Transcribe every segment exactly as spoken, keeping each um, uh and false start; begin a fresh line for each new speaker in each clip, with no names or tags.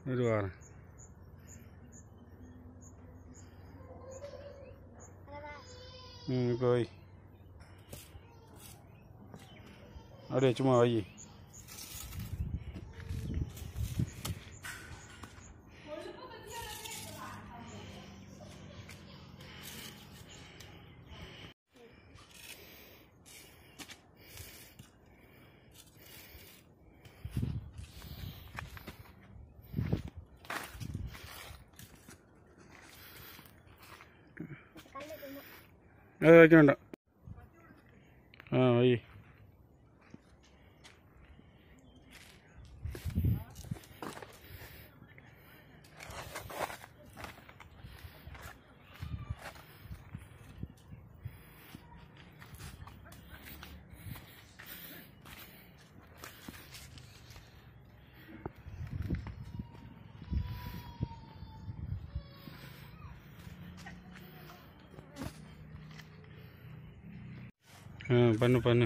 இரு வரேன். ம் இப்போ வை, அப்படியே சும்மா வை. அது வைக்க வேண்டாம். ஆ வை. ஆ பண்ணு பண்ணு.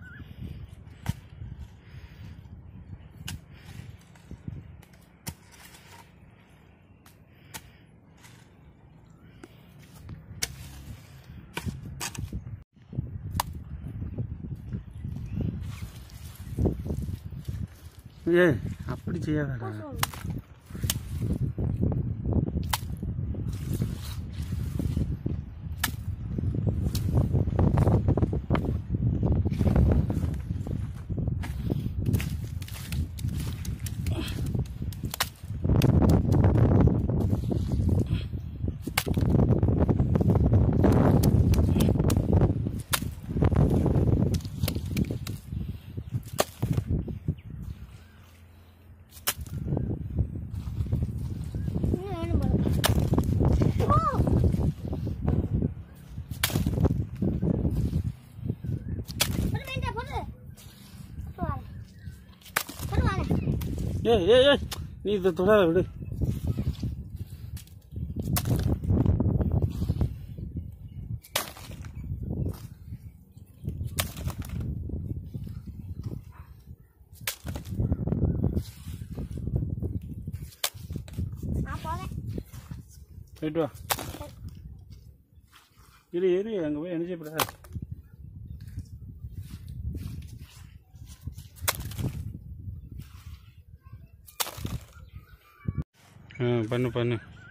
ஏ அப்படி செய்யாதடா. ஏய் ஏய் ஏய் நீ இதை தொடாத விடு. போயிட்டு வா. இரு இரு அங்கே போய் என்ன செய்யப்படாது. ஆ பண்ணு பண்ணு.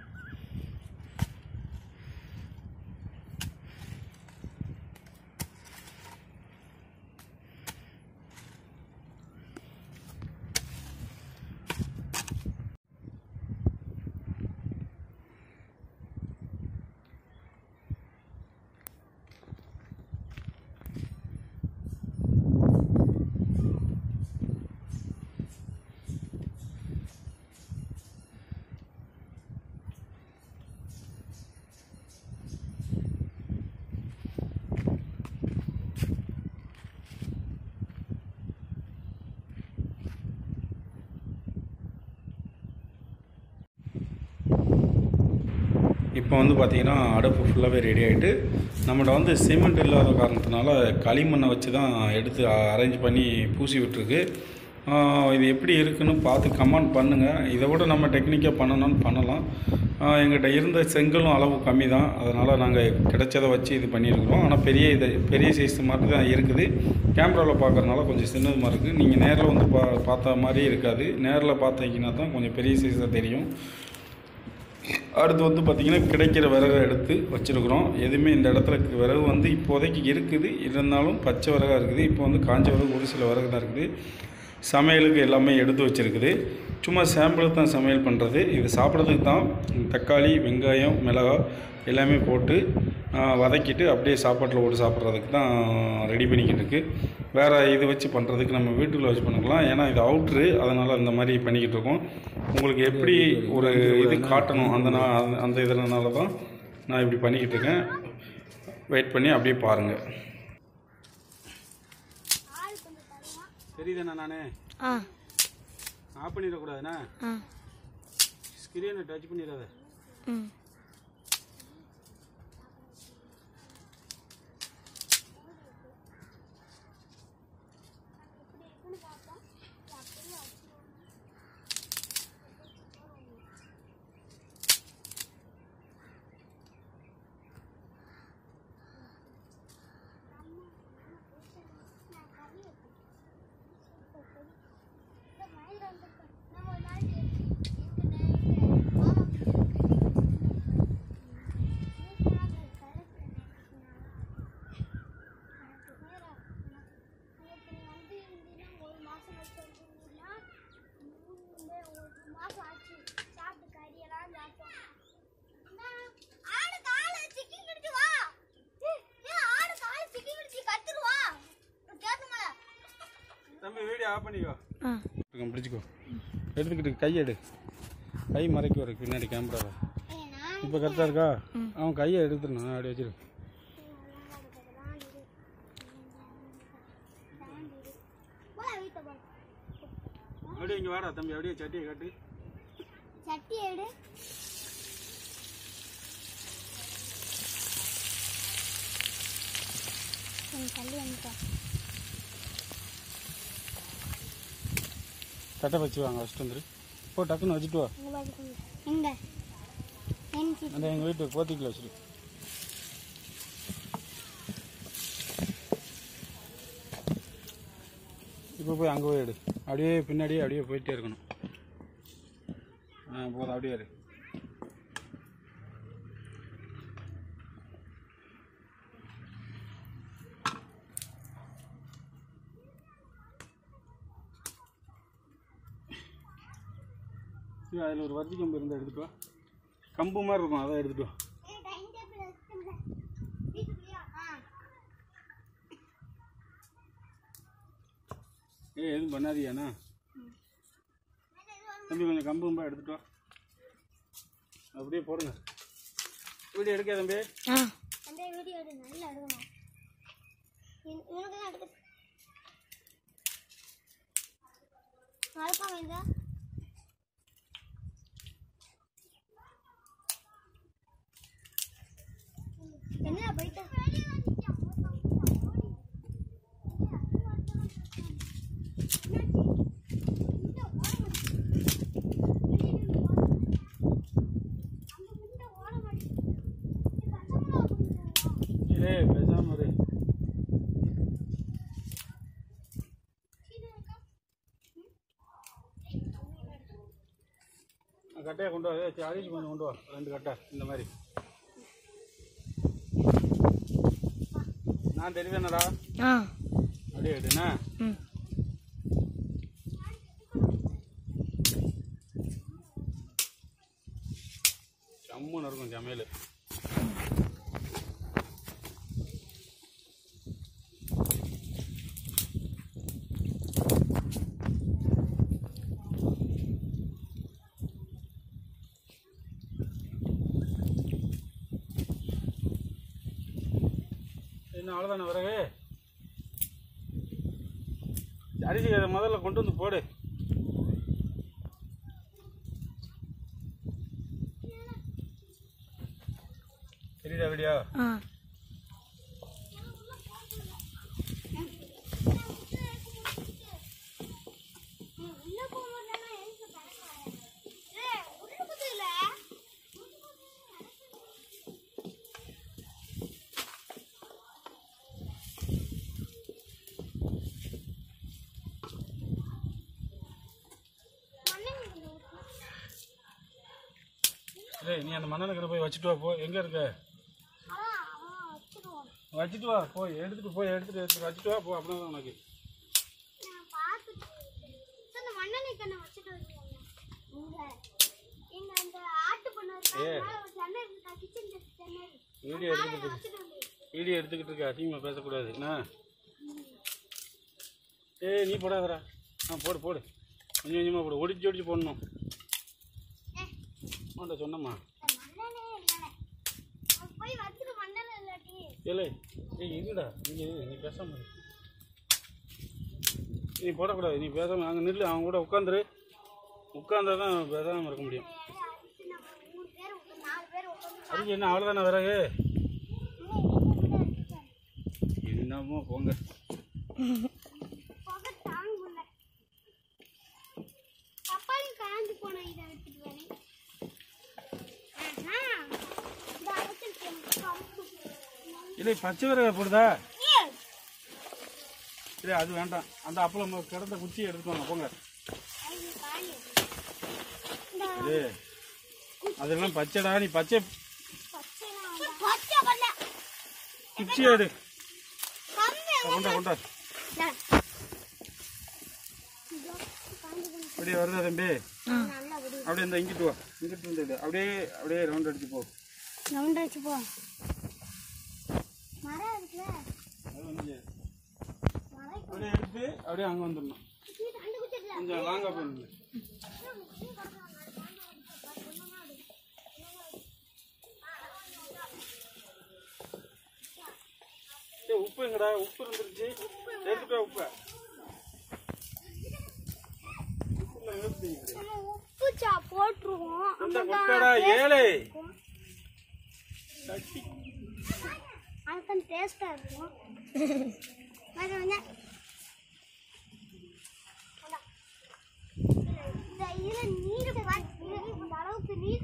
இப்போ வந்து பார்த்திங்கன்னா அடுப்பு ஃபுல்லாகவே ரெடி ஆகிட்டு, நம்மகிட்ட வந்து சிமெண்ட் இல்லாத காரணத்தினால களிமண்ணை வச்சு தான் எடுத்து அரேஞ்ச் பண்ணி பூசி விட்டுருக்கு. இது எப்படி இருக்குன்னு பார்த்து கமெண்ட் பண்ணுங்கள். இதை விட நம்ம டெக்னிக்காக பண்ணணும்னு பண்ணலாம். எங்கிட்ட இருந்த செங்கலும் அளவு கம்மி தான், அதனால் நாங்கள் கிடைச்சதை வச்சு இது பண்ணியிருக்கிறோம். ஆனால் பெரிய இது பெரிய சைஸ் மாதிரி தான் இருக்குது. கேமராவில் பார்க்குறதுனால கொஞ்சம் சின்னது மாதிரி இருக்குது. நீங்கள் நேரில் வந்து பா பார்த்த மாதிரியே இருக்காது. நேரில் பார்த்தீங்கன்னா தான் கொஞ்சம் பெரிய சைஸாக தெரியும். அடுத்து வந்து பார்த்திங்கன்னா கிடைக்கிற விறகை எடுத்து வச்சுருக்குறோம். எதுவுமே இந்த இடத்துல விறகு வந்து இப்போதைக்கு இருக்குது, இருந்தாலும் பச்சை விறகாக இருக்குது. இப்போ வந்து காஞ்ச விறகு ஒரு சில விறகு தான் இருக்குது. சமையலுக்கு எல்லாமே எடுத்து வச்சுருக்குது. சும்மா சாம்பிளுக்கு தான் சமையல் பண்ணுறது. இது சாப்பிட்றதுக்கு தான் தக்காளி, வெங்காயம், மிளகாய் எல்லாமே போட்டு வதக்கிட்டு அப்படியே சாப்பாட்டில் போட்டு சாப்பிட்றதுக்கு தான் ரெடி பண்ணிக்கிட்டு இருக்குது. வேறு இது வச்சு பண்ணுறதுக்கு நம்ம வீட்டுக்குள்ளே வச்சு பண்ணிக்கலாம். ஏன்னா இது அவுட்ரு, அதனால் அந்த மாதிரி பண்ணிக்கிட்டு இருக்கோம். உங்களுக்கு எப்படி ஒரு இது காட்டணும் அந்த நான் அந்த இதனால தான் நான் இப்படி பண்ணிக்கிட்டு இருக்கேன். வெயிட் பண்ணி அப்படியே பாருங்கள். தெரியுதுண்ணா, நானே ஆஃப் பண்ணிடக்கூடாதுண்ணா. ஸ்க்ரீனை டச் பண்ணிடாத. ம் வண்டி ஆஃப் பண்ணிக்கோ. பிடிச்சிக்கோ. எடுத்துக்கிட்டு கையை எடு. கை மறைக்க வர பின்னாடி கேமராவை. இப்போ கரெக்டாக இருக்கா? அவன் கையை எடுத்துடணும். அப்படி வச்சிரு. அப்படியே இங்கே வாடா தம்பி. அப்படியே சட்டியை காட்டு.
சட்டி எடு. தள்ளி வந்துட்டேன்.
தட்டை வச்சு வாங்க. வச்சுட்டு வந்துரு. போ டக்குன்னு வச்சுட்டு வா.
எங்க
அந்த எங்கள் வீட்டு போத்திக்கில் வச்சுரு. இப்போ போய் அங்கே போய் எடு. அப்படியே பின்னாடியே அப்படியே போயிட்டே இருக்கணும். ஆ போதும். அப்படியே இரு. அதில் ஒரு வர்த்தி கம்பு இருந்தால் எடுத்துட்டு வா. கம்பு மாதிரி இருக்கும், அதை எடுத்துட்டு வா. ஏ எதுவும் பண்ணாதியாண்ணா தம்பி. கொஞ்சம் கம்பு கம்பா எடுத்துட்டு வா. அப்படியே போடுங்க. வீடியோ எடுக்க தம்பி.
வீடியோ எடு. நல்லா எடுக்கணும். இவனுக்கு தான் எடுக்க வளர்ப்பாங்க. இந்த என்ன போயிட்டு
பேசாம இரு. கட்டையை கொண்டு வா. அரிசி கொஞ்சம் கொண்டு வா. ரெண்டு கட்டை இந்த மாதிரி. நான் தெரியுதானடா? அப்படியே எடுண்ணா. சம்முன்னு இருக்கும் சமையல். என்ன அவ்வளோதானே விறகு? அரிசி அதை முதல்ல கொண்டு வந்து போடு. தெரியுதா வீடியோ? ஏய் நீ அந்த மண்ணனுக்கிற போய் வச்சுட்டு வா. போ. எங்கே இருக்க? வச்சுட்டு வா. போய் எடுத்துட்டு போய் எடுத்துட்டு எடுத்துட்டு வச்சுட்டு வா. போ. அப்படின்னா தான் உனக்கு. வீடியோ எடுத்துக்கிட்டு வீடியோ எடுத்துக்கிட்டு இருக்க. அதிகமாக பேசக்கூடாது என்ன? ஏய் நீ போடாதரா. ஆ போடு போடு. கொஞ்சம் கொஞ்சமாக போடு. ஒடிச்சு ஒடிச்சு போடணும். ஆண்டா சொன்னம்மா. இல்லை ஏய் இருடா. நீ நீ பேசாம நீ போடக்கூடாது. நீ பேசாமல் அங்கே நில்லு. அவங்க கூட உட்காந்துரு. உட்காந்தா தான் பேசாமல் இருக்க முடியும். அதுக்கு என்ன அவ்வளோதானே விறகு? என்னமோ போங்க. இல்லை பச்சை விறகு போடுதா? இல்லை அது வேண்டாம். அந்த அப்பளம் கிடந்த குச்சியை எடுத்துக்கோங்க. போங்க. அதெல்லாம் பச்சைடா. நீ பச்சை குச்சி எடு. கொண்டா கொண்டா. அப்படியே வருதா தம்பி? அப்படியே இந்த இங்கிட்டு வா. இங்கிட்டு வந்து அப்படியே அப்படியே ரவுண்ட் அடிச்சு போ.
ரவுண்ட் அடிச்சு போ. மரம் இருக்குல்ல,
அது வந்து அப்படியே எடுத்து அப்படியே அங்கே வந்துடணும். கொஞ்சம் லாங்கா போயிருங்க. உப்பு எங்கடா? உப்பு இருந்துருச்சு, எடுத்துட்டா உப்பு.
உப்பு சா போட்டுருவோம்.
ஏழை
அதுக்கு டேஸ்டா இருக்கும். இதுல நீர் இந்த அளவுக்கு நீர்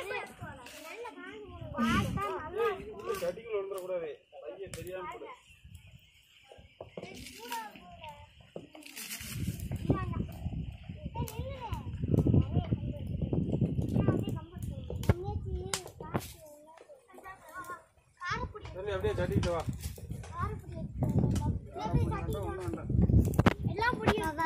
கட்டிக்குள்ள வந்துடக்கூடாது. பையன் தெரியாம போடு. அப்படியே தட்டிட்டு வா.
எல்லாம் பிடிக்கும்.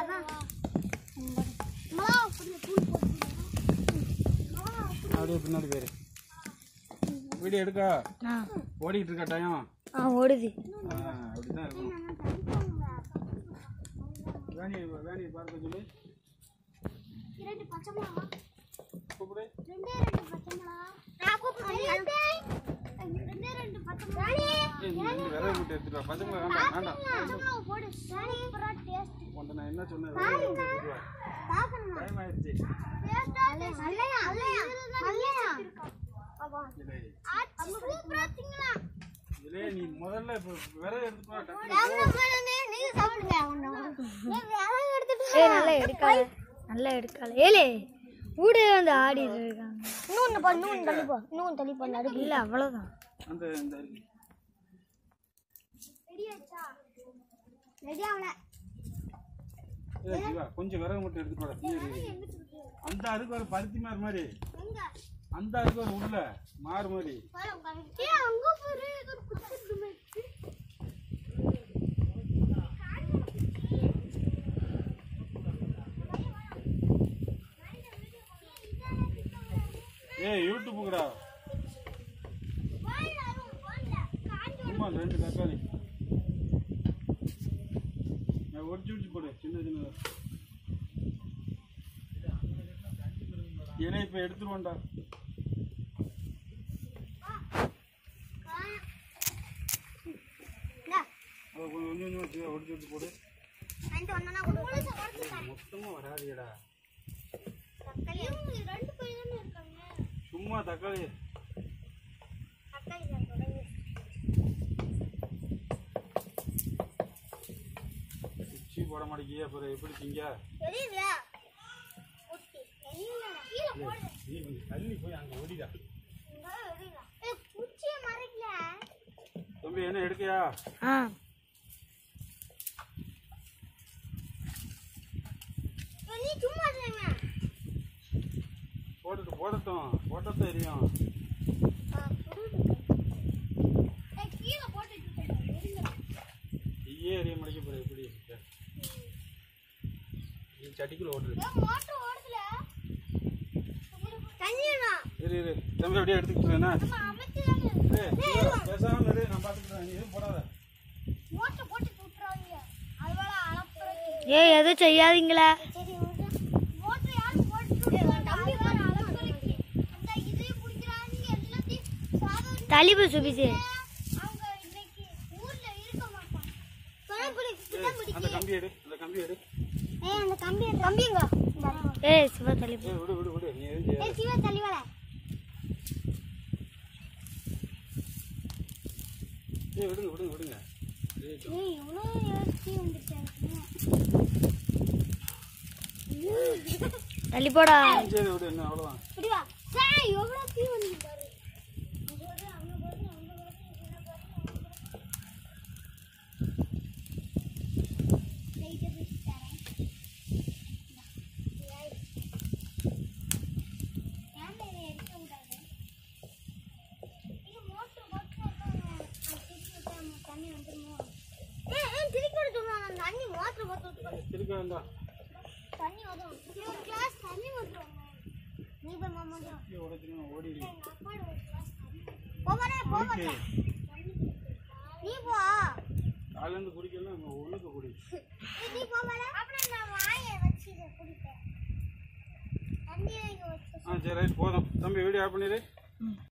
அப்படியே பின்னாடி பேரு வீடியோ எடுக்கா ஓடிட்டு இருக்கா டைம்.
ஆ ஓடுது.
அப்படிதான் இருக்கணும். வேணி வேணி பார்க்க சொல்லி
இரண்டு பச்சை மிளகா
கூப்பிடு.
ரெண்டே ரெண்டு பச்சை மிளகா நான் கூப்பிடுறேன். ரெண்டே ரெண்டு பச்சை மிளகா
விரல் விட்டு எடுத்துட்டு வா. பச்சை மிளகா வேண்டாம் வேண்டாம்
பச்சை மிளகா போடு. சூப்பரா டேஸ்ட்.
உன்ட்ட நான் என்ன சொன்னேன்? டைம் ஆயிடுச்சு.
டேஸ்டா நல்லையா நல்லையா நல்லையா பாபா சூப்பரா திங்கலாம்.
இல்ல நீ முதல்ல விரல் எடுத்துட்டு வா.
நீங்க சாப்பிடுங்க. விரல் எடுத்துட்டு
ஏய் நல்லா எடுக்காத நல்லா எடுக்காத. ஏலே ஊடே வந்து ஆடிட்டு இருக்காங்க.
இன்னொன்னு பா இன்னொன்னு தள்ளி போ இன்னொன்னு தள்ளி போ நடுக்கு
இல்ல அவ்வளவுதான்.
அந்த இந்த
ரெடி ஆச்சா? ரெடி ஆவல.
ஏய் ஜீவா கொஞ்சம் விரல் மட்டும் எடுத்துட்டு வா. அந்த அதுக்கு ஒரு பருத்தி மார் மாதிரி
எங்க
அந்த அதுக்கு ஒரு உள்ள மாறு மாதிரி
ஏ அங்க போறே ஒரு குத்து மேட்ச்.
ஏய் யூடியூப்க்குடா. சும்மா ரெண்டு தக்காளி நான் ஒடிச்சு ஒடிச்சு போடு. சின்ன சின்ன இலை இப்ப எடுத்துருவோண்டா. கொஞ்சம் கொஞ்சம் வச்சு ஒடிச்சு ஒடிச்சு போடு. மொத்தமா வராதியடா. சும்மா தக்காளி உச்சி போட மாட்டேங்கிய அப்புறம் எப்படி திங்க? தள்ளி போய் அங்க ஓடிடா. தம்பி என்ன எடுக்கையா?
ஆ
போட்டுட்டு போடட்டும் போட்டத்தான் தெரியும். ஐயே எரிய முடிக்க போற எப்படி நீ சட்டிக்குள்ள ஓடுற. இரு இரு தம்பி அப்படியே எடுத்துக்கிட்டுறேன்னா பேசாம இரு. நான் பாத்துக்கிறேன். நீ எதுவும் போடாத.
ஏய் எதுவும் செய்யாதீங்களா? தலிபு சுபிச்சு
அந்த கம்பி எடு அந்த கம்பி எடு.
ஏய் அந்த கம்பி கம்பிங்க.
ஏய் சிவா தலிபு
ஏய் விடு விடு விடு. நீ எது
ஏய் சிவா தள்ளி வர.
ஏய் விடுங்க விடுங்க விடுங்க.
ஏய் இவ்ளோ ஏத்தி வந்துட்டாங்க.
தள்ளி போடா.
சரி விடு என்ன அவ்வளவுதான்.
இப்படி வா. சாய் எவ்ளோ தீ வந்து பாரு.
திருக்க வேண்டாம்.
தண்ணி வரும். ஒரு கிளாஸ் தண்ணி ஊத்துறோம். நீ போய் மாமா
ஓடிடுங்க ஓடிடு.
போவரே போவரே. நீ போ.
காலையில இருந்து குடிக்கலாம் ஒண்ணுக்கு குடி.
நீ போவரே. அப்புறம் நான் வாயை வச்சு குடி. தண்ணியை இங்க வச்சு
ஆ சரி ரைட் போதும் தம்பி வீடியோ ஆஃப் பண்ணிடு